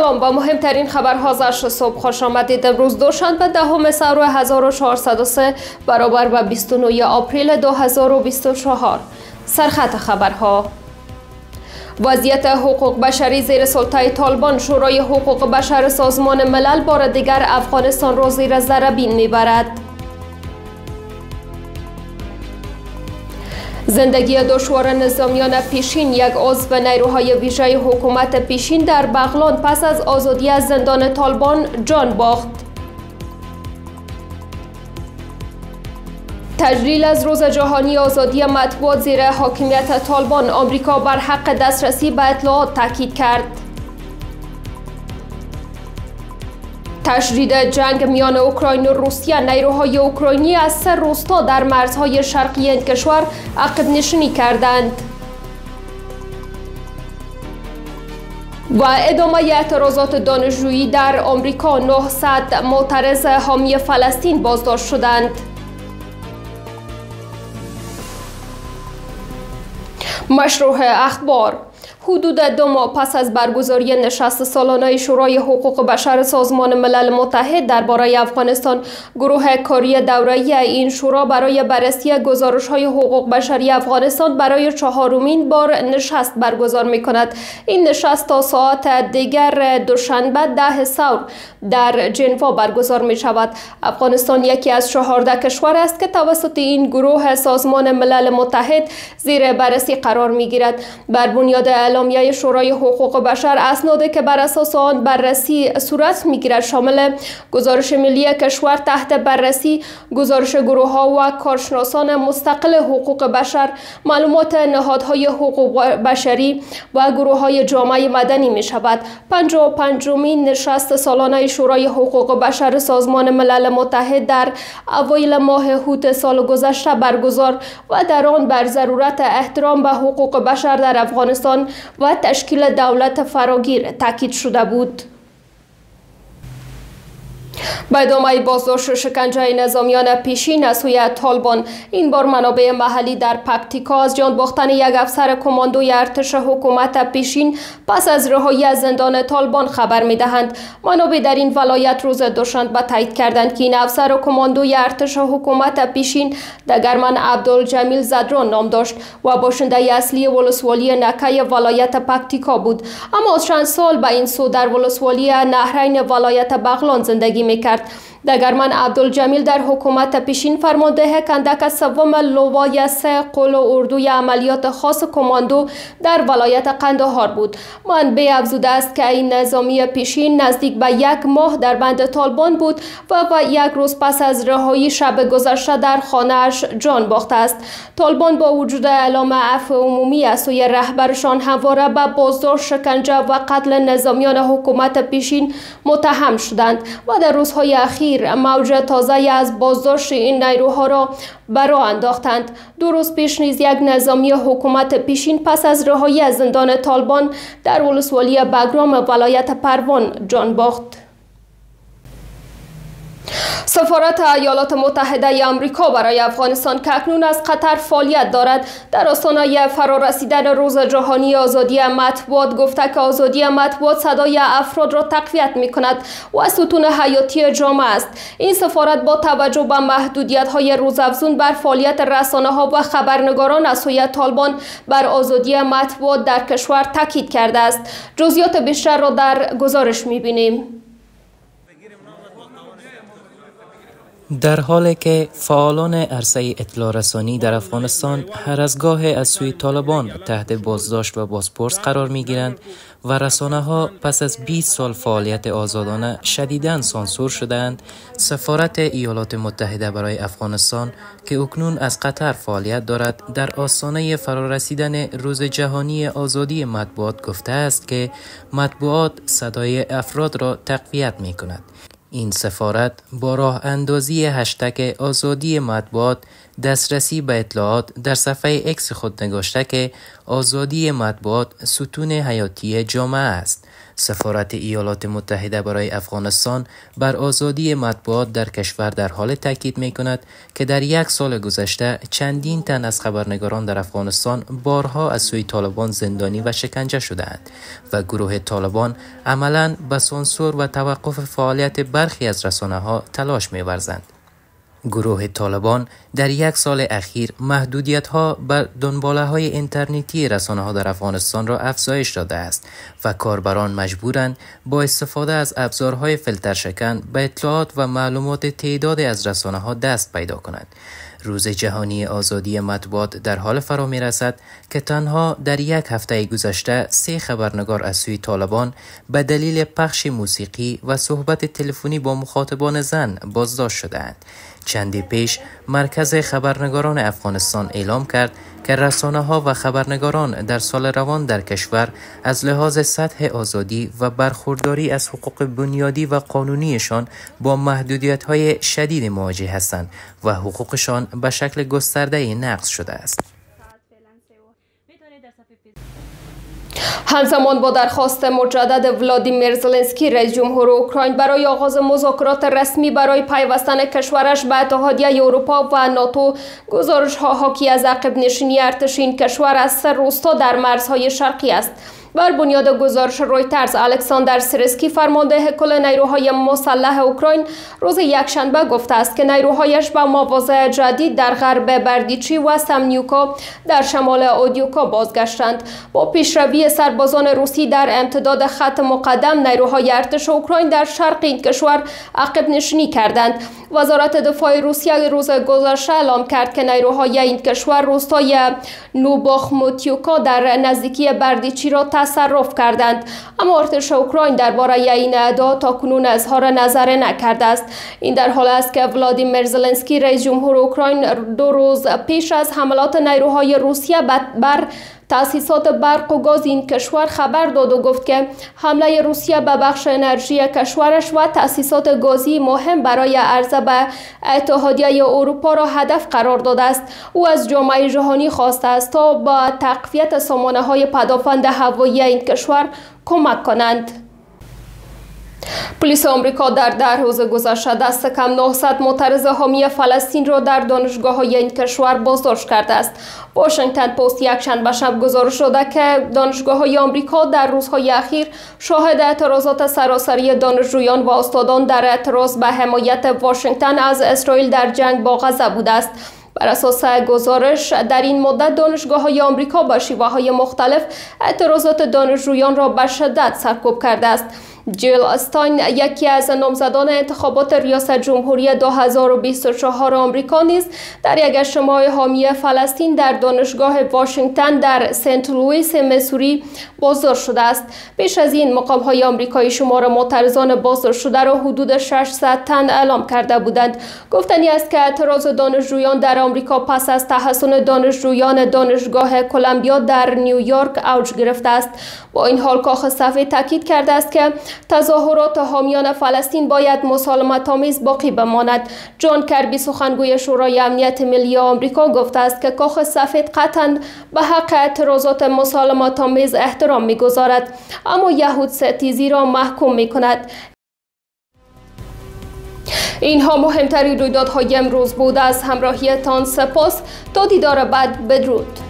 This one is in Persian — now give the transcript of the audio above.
سلام، با مهمترین خبرها از صبح خوش آمدید. امروز دوشنبه 10 سور 1403 برابر با 29 آپریل 2024. سرخط خبرها: وضعیت حقوق بشری زیر سلطه طالبان. شورای حقوق بشر سازمان ملل بار دیگر افغانستان را زیر ذره بین میبرد. زندگی دشوار نظامیان پیشین. یک عضو نیروهای ویژه حکومت پیشین در بغلان پس از آزادی از زندان طالبان جان باخت. تجلیل از روز جهانی آزادی مطبوعات زیر حاکمیت طالبان. آمریکا بر حق دسترسی به اطلاعات تاکید کرد. تشدید جنگ میان اوکراین و روسیه. نیروهای اوکراینی از 3 روستا در مرزهای شرقی این کشور عقب نشینی کردند. و ادامه اعتراضات دانشجویی در آمریکا. 900 معترض حامی فلسطین بازداشت شدند. مشروع اخبار: حدود 2 ماه پس از برگزاری نشست سالانه شورای حقوق بشر سازمان ملل متحد درباره افغانستان، گروه کاری دوره‌ای این شورا برای بررسی گزارش‌های حقوق بشری افغانستان برای 4مین بار نشست برگزار می‌کند. این نشست تا ساعت دیگر دوشنبه 10 سور در ژنو برگزار می‌شود. افغانستان یکی از 14 کشور است که توسط این گروه سازمان ملل متحد زیر بررسی قرار می‌گیرد. بر بنیاد اعلامیه شورای حقوق بشر، اسنادی که بر اساس آن بررسی صورت می‌گیرد شامل گزارش ملی کشور تحت بررسی، گزارش گروه‌ها و کارشناسان مستقل حقوق بشر، معلومات نهادهای حقوق بشری و گروه‌های جامعه مدنی می‌شود. 55مین نشست سالانه شورای حقوق بشر سازمان ملل متحد در اوایل ماه اوت سال گذشته برگزار و در آن بر ضرورت احترام به حقوق بشر در افغانستان و تشکیل دولت فراگیر تاکید شده بود. با ادامه بازداشت شکنجه نظامیان پیشین از سوی طالبان، این بار منابع محلی در پکتیکا از جان باختن یک افسر کماندوی ارتش حکومت پیشین پس از رهایی از زندان طالبان خبر می‌دهند. منابع در این ولایت روز دوشنبه تایید کردند که این افسر کماندوی ارتش حکومت پیشین دگرمن عبدالجمیل زدران نام داشت و باشنده اصلی ولسوالی نکه ولایت پکتیکا بود، اما از چند سال به این سو در ولسوالی نهرین ولایت بغلان زندگی میکرد. دگرمن عبدالجمیل در حکومت پیشین فرمانده کندک 3 لوای 3 قل اردوی عملیات خاص کماندو در ولایت قندهار بود. منبع افزوده است که این نظامی پیشین نزدیک به 1 ماه در بند طالبان بود و 1 روز پس از رهایی شب گذشته در خانه‌اش جان باخته است. طالبان با وجود اعلام عفو عمومی از سوی رهبرشان همواره به بازداشت، شکنجه و قتل نظامیان حکومت پیشین متهم شدند و در روزهای اخیر موج تازه از بازداشت این نیروها را به راه انداختند. 2 روز پیش نیز یک نظامی حکومت پیشین پس از رهایی از زندان طالبان در ولسوالی بگرام ولایت پروان جان باخت. سفارت ایالات متحده آمریکا برای افغانستان که اکنون از قطر فعالیت دارد، در آستانه فرارسیدن روز جهانی آزادی مطبوعات گفته که آزادی مطبوعات صدای افراد را تقویت می‌کند و ستون حیاتی جامعه است. این سفارت با توجه به محدودیت‌های روزافزون بر فعالیت رسانه‌ها و خبرنگاران از سوی طالبان بر آزادی مطبوعات در کشور تاکید کرده است. جزئیات بیشتر را در گزارش می‌بینیم. در حالی که فعالان عرصه اطلاع رسانی در افغانستان هر از گاه از سوی طالبان تحت بازداشت و بازپرس قرار می گیرند و رسانه‌ها پس از 20 سال فعالیت آزادانه شدیداً سانسور شدند، سفارت ایالات متحده برای افغانستان که اکنون از قطر فعالیت دارد در آستانه فرارسیدن روز جهانی آزادی مطبوعات گفته است که مطبوعات صدای افراد را تقویت می کند. این سفارت با راه اندازی هشتگ آزادی مطبوعات دسترسی به اطلاعات در صفحه اکس خود نگاشته که آزادی مطبوعات ستون حیاتی جامعه است. سفارت ایالات متحده برای افغانستان بر آزادی مطبوعات در کشور در حال تاکید می‌کند که در یک سال گذشته چندین تن از خبرنگاران در افغانستان بارها از سوی طالبان زندانی و شکنجه شده‌اند و گروه طالبان عملاً به سانسور و توقف فعالیت برخی از رسانه‌ها تلاش می‌ورزند. گروه طالبان در یک سال اخیر محدودیت‌ها بر دنباله‌های اینترنتی رسانه‌ها در افغانستان را افزایش داده است و کاربران مجبورند با استفاده از ابزارهای فیلترشکن به اطلاعات و معلومات تعدادی از رسانه‌ها دست پیدا کنند. روز جهانی آزادی مطبوعات در حال فرا می‌رسد که تنها در یک هفته گذشته 3 خبرنگار از سوی طالبان به دلیل پخش موسیقی و صحبت تلفنی با مخاطبان زن بازداشت شده‌اند. چندی پیش مرکز خبرنگاران افغانستان اعلام کرد که رسانه‌ها و خبرنگاران در سال روان در کشور از لحاظ سطح آزادی و برخورداری از حقوق بنیادی و قانونیشان با محدودیت‌های شدید مواجه هستند و حقوقشان به شکل گسترده نقض شده است. همزمان با درخواست مجدد ولادیمیر زلنسکی رئیس جمهور اوکراین برای آغاز مذاکرات رسمی برای پیوستن کشورش به اتحادیه اروپا و ناتو، گزارش‌ها حاکی از عقب نشینی ارتش این کشور از 3 روستا در مرزهای شرقی است. بر بنیاد گزارش رویترز، الکساندر سیرسکی فرمانده هکل نیروهای مسلح اوکراین روز یکشنبه گفته است که نیروهایش به مواضع جدید در غرب بردیچی و سمنیوکا در شمال اودیوکا بازگشتند. با پیشروی سربازان روسی در امتداد خط مقدم، نیروهای ارتش اوکراین در شرق این کشور عقب نشینی کردند. وزارت دفاع روسیه روز گذشته اعلام کرد که نیروهای این کشور روستای نوباخموتیوکا در نزدیکی بردیچی را تصرف کردند، اما ارتش اوکراین درباره این ادعا تاکنون اظهار نظر نکرده است. این در حال است که ولادیمیر زلنسکی رئیس جمهور اوکراین 2 روز پیش از حملات نیروهای روسیه بر تأسیسات برق و گاز این کشور خبر داد و گفت که حمله روسیه به بخش انرژی کشورش و تأسیسات گازی مهم برای عرضه به اتحادیه اروپا را هدف قرار داده است. او از جامعه جهانی خواسته است تا با تقویت سامانه‌های پدافند هوایی این کشور کمک کنند. پلیس آمریکا در روز گذشته دست کم 900 معترض حامی فلسطین را در دانشگاه‌های این کشور بازداشت کرده است. واشنگتن پست یکشنبه شب گزارش داده که دانشگاه‌های آمریکا در روزهای اخیر شاهد اعتراضات سراسری دانشجویان و استادان در اعتراض به حمایت واشنگتن از اسرائیل در جنگ با غزه بوده است. بر اساس گزارش، در این مدت دانشگاه‌های آمریکا با شیوه‌های مختلف اعتراضات دانشجویان را به شدت سرکوب کرده است. جیل استاین، یکی از نامزدان انتخابات ریاست جمهوری 2024 آمریکا، نیز در یک اجتماع حامی فلسطین در دانشگاه واشنگتن در سنت لوئیس میسوری بازداشت شده است. پیش از این مقام‌های آمریکایی شمار معترضان بازداشت شده را حدود 600 تن اعلام کرده بودند. گفتنی است که اعتراض دانشجویان در آمریکا پس از تحصن دانشجویان دانشگاه کلمبیا در نیویورک اوج گرفته است. با این حال کاخ سفید تاکید کرده است که تظاهرات حامیان فلسطین باید مسالمت‌آمیز باقی بماند. جان کربی، سخنگوی شورای امنیت ملی آمریکا، گفته است که کاخ سفید قطعاً به حق اعتراضات مسالمت‌آمیز احترام می‌گذارد، اما یهود ستیزی را محکوم می‌کند. اینها مهمترین رویدادهای امروز بود. از همراهیتان سپاس. تا دیدار بعد، بدرود.